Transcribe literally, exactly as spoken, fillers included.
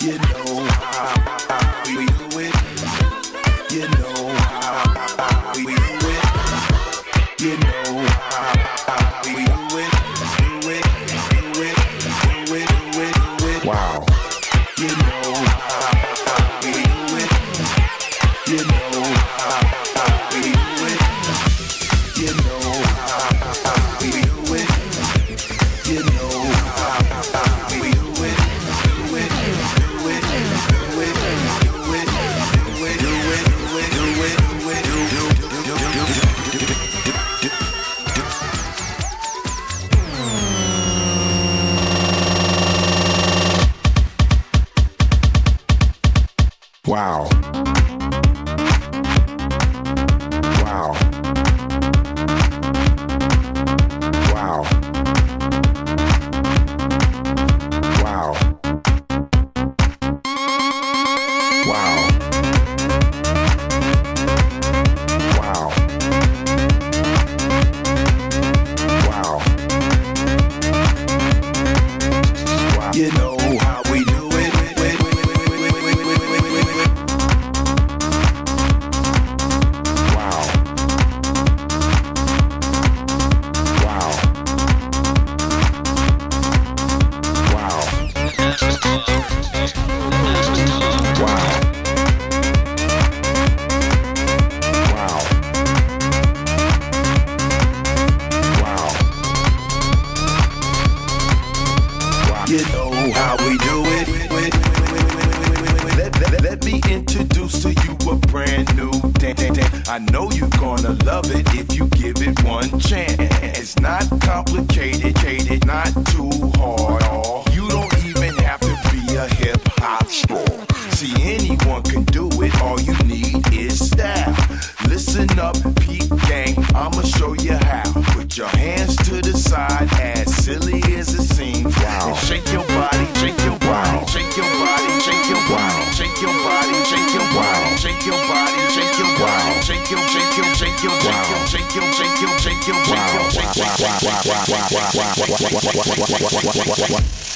You know how, how we do it. You know how, how we do it. You know how, how we do it. Do it, do it, do it, do it, do it. Wow. You know how, how we do it. You know how, how we do it. You know how, how we do it. You know how, how we do it. Do it, do it, do it, do it, do it, do it, do it, do it, do it, do it, do it, do it, do it. Wow. Wow. Wow. Wow. Wow. Wow. Wow. Wow. You know how we do it. Wow. Wow. Wow. Wow. Wow. Wow. Wow. You know how we do it. Let, let, let me introduce to you a brand new dance. I know you're gonna love it if you give it one chance. It's not complicated, not too hard. You don't even have to be a hip hop star. See, anyone can do it. All you need is style. Listen up, peep gang, I'ma show you how. Put your hands to the side, as silly as it seems. Wow. And shake your body, shake your body, wow. Shake your body, shake your body, wow. Shake your body, shake your body, wow. Shake your body, shake your body, wow. Shake your, shake your, shake your, wow. Shake your, shake your, shake your, shake your, shake your, shake your, shake your, shake your, shake your, shake your, shake your, shake your, shake your.